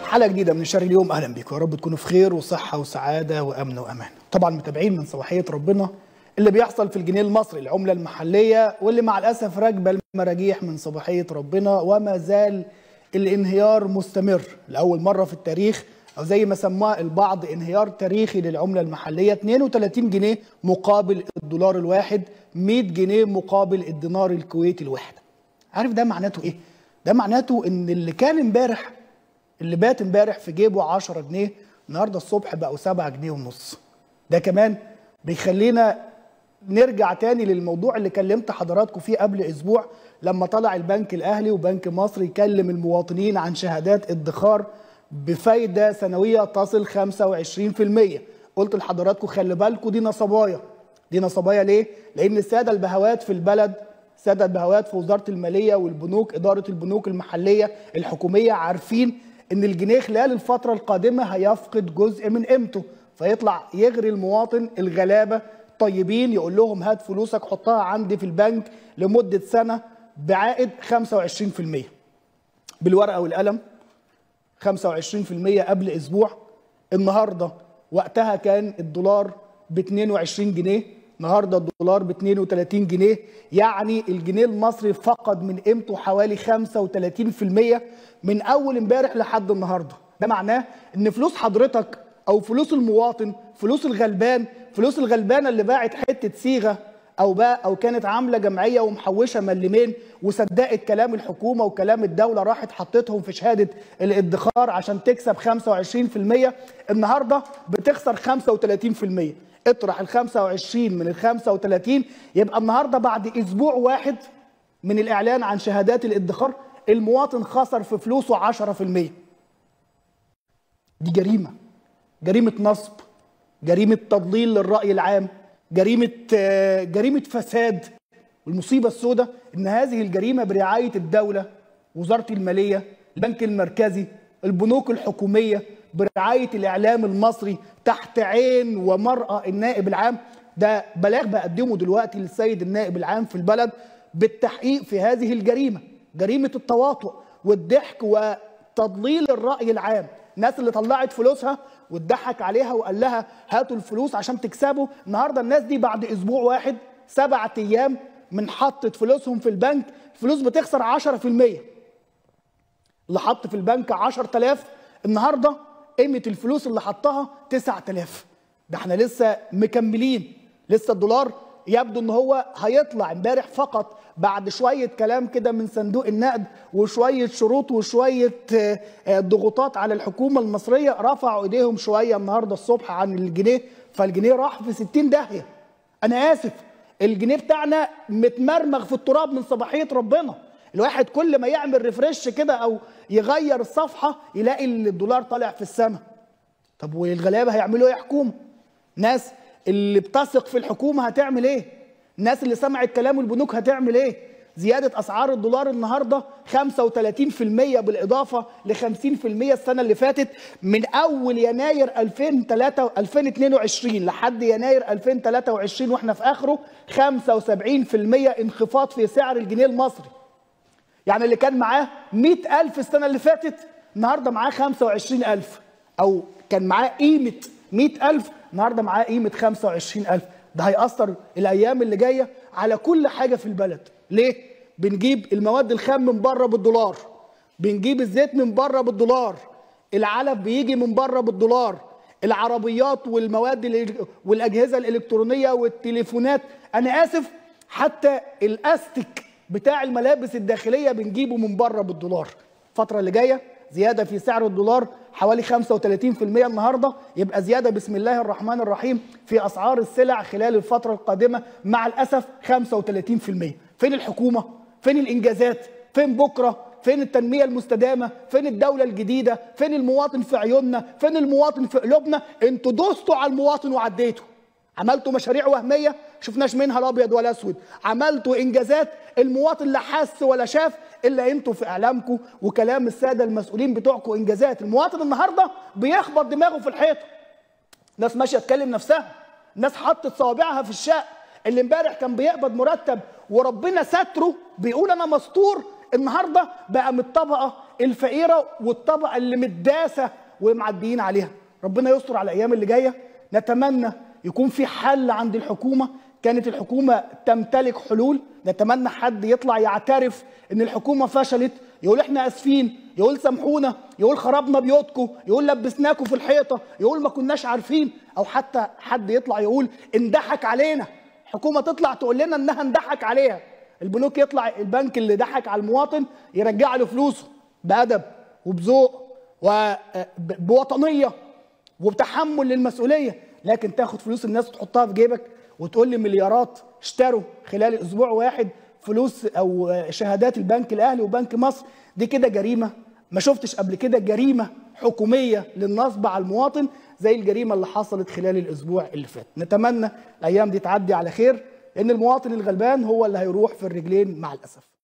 حلقه جديده من شهر اليوم. اهلا بيكم، يا رب تكونوا في خير وصحه وسعاده وامن وامان. طبعا متابعين من صباحيه ربنا اللي بيحصل في الجنيه المصري العمله المحليه، واللي مع الاسف راكبه المراجيح من صباحيه ربنا، وما زال الانهيار مستمر لاول مره في التاريخ، او زي ما سماه البعض انهيار تاريخي للعمله المحليه. 32 جنيه مقابل الدولار الواحد، 100 جنيه مقابل الدينار الكويتي الواحد. عارف ده معناته ايه؟ ده معناته ان اللي كان امبارح، اللي بات امبارح في جيبه 10 جنيه، النهارده الصبح بقوا 7 جنيه ونص. ده كمان بيخلينا نرجع تاني للموضوع اللي كلمت حضراتكم فيه قبل اسبوع، لما طلع البنك الاهلي وبنك مصر يكلم المواطنين عن شهادات ادخار بفايده سنويه تصل 25%. قلت لحضراتكم خلي بالكم دي نصبايا. دي نصبايا ليه؟ لان الساده البهوات في البلد، الساده البهوات في وزاره الماليه والبنوك، اداره البنوك المحليه الحكوميه، عارفين ان الجنيه خلال الفتره القادمه هيفقد جزء من قيمته، فيطلع يغري المواطن الغلابه طيبين، يقول لهم هات فلوسك حطها عندي في البنك لمده سنه بعائد 25% بالورقه والقلم. 25% قبل اسبوع. النهارده وقتها كان الدولار ب 22 جنيه، النهارده الدولار ب 32 جنيه، يعني الجنيه المصري فقد من قيمته حوالي 35% من اول امبارح لحد النهارده. ده معناه ان فلوس حضرتك او فلوس المواطن، فلوس الغلبان، فلوس الغلبانه اللي باعت حته صيغه او كانت عامله جمعيه ومحوشه ملمين وصدقت كلام الحكومه وكلام الدوله، راحت حطتهم في شهاده الادخار عشان تكسب 25%، النهارده بتخسر 35%. اطرح ال 25 من ال 35، يبقى النهارده بعد اسبوع واحد من الاعلان عن شهادات الادخار المواطن خسر في فلوسه 10%. دي جريمه، جريمه نصب، جريمه تضليل للراي العام، جريمه فساد. والمصيبه السوداء ان هذه الجريمه برعايه الدوله، وزاره الماليه، البنك المركزي، البنوك الحكوميه، برعايه الاعلام المصري، تحت عين ومرأى النائب العام. ده بلاغ بقدمه دلوقتي للسيد النائب العام في البلد بالتحقيق في هذه الجريمه، جريمه التواطؤ والضحك وتضليل الراي العام. الناس اللي طلعت فلوسها واتضحك عليها وقال لها هاتوا الفلوس عشان تكسبوا، النهارده الناس دي بعد اسبوع واحد، 7 ايام من حطت فلوسهم في البنك، الفلوس بتخسر 10%. اللي حط في البنك 10,000 النهارده قيمه الفلوس اللي حطها 9,000. ده احنا لسه مكملين، لسه الدولار يبدو ان هو هيطلع امبارح فقط بعد شويه كلام كده من صندوق النقد وشويه شروط وشويه ضغوطات على الحكومه المصريه، رفعوا ايديهم شويه النهارده الصبح عن الجنيه، فالجنيه راح في 60 داهيه. انا اسف، الجنيه بتاعنا متمرمغ في التراب من صباحيه ربنا. الواحد كل ما يعمل ريفرش كده او يغير الصفحه يلاقي الدولار طالع في السماء. طب والغلابه هيعملوا ايه يا حكومه؟ ناس اللي بتثق في الحكومه هتعمل ايه؟ الناس اللي سمعت كلام البنوك هتعمل ايه؟ زياده اسعار الدولار النهارده 35% بالاضافه ل 50% السنه اللي فاتت، من اول يناير 2022 لحد يناير 2023 واحنا في اخره 75% انخفاض في سعر الجنيه المصري. يعني اللي كان معاه 100,000 السنه اللي فاتت النهارده معاه 25,000، او كان معاه قيمه 100,000 النهارده معاه قيمه 25,000. ده هيأثر الايام اللي جايه على كل حاجه في البلد. ليه؟ بنجيب المواد الخام من بره بالدولار، بنجيب الزيت من بره بالدولار، العلف بيجي من بره بالدولار، العربيات والمواد والاجهزه الالكترونيه والتليفونات، انا اسف حتى الاستك بتاع الملابس الداخليه بنجيبه من بره بالدولار. الفتره اللي جايه زياده في سعر الدولار حوالي 35% النهارده، يبقى زياده بسم الله الرحمن الرحيم في اسعار السلع خلال الفتره القادمه مع الاسف 35%. فين الحكومه؟ فين الانجازات؟ فين بكره؟ فين التنميه المستدامه؟ فين الدوله الجديده؟ فين المواطن في عيوننا؟ فين المواطن في قلوبنا؟ انتوا دوستوا على المواطن وعديتوا. عملتوا مشاريع وهميه شفناش منها الابيض ولا اسود، عملتوا انجازات المواطن لا حس ولا شاف الا انتوا في اعلامكم وكلام الساده المسؤولين بتوعكم انجازات. المواطن النهارده بيخبط دماغه في الحيطه. ناس ماشيه تكلم نفسها، ناس حطت صوابعها في الشق. اللي امبارح كان بيقبض مرتب وربنا ستره بيقول انا مستور، النهارده بقى من الطبقه الفقيره والطبقه اللي متداسه ومعديين عليها. ربنا يستر على الايام اللي جايه. نتمنى يكون في حل عند الحكومه. كانت الحكومه تمتلك حلول. نتمنى حد يطلع يعترف ان الحكومه فشلت، يقول احنا اسفين، يقول سامحونا، يقول خربنا بيوتكم، يقول لبسناكم في الحيطه، يقول ما كناش عارفين، او حتى حد يطلع يقول اندحك علينا. الحكومه تطلع تقول لنا انها اندحك عليها. البنوك يطلع البنك اللي ضحك على المواطن يرجع له فلوسه بأدب وبذوق وبوطنيه وبتحمل للمسؤوليه، لكن تاخد فلوس الناس وتحطها في جيبك وتقول لي مليارات اشتروا خلال اسبوع واحد فلوس او شهادات البنك الاهلي وبنك مصر. دي كده جريمه. ما شفتش قبل كده جريمه حكوميه للنصب على المواطن زي الجريمه اللي حصلت خلال الاسبوع اللي فات. نتمنى الايام دي تعدي على خير، لان المواطن الغلبان هو اللي هيروح في الرجلين مع الاسف.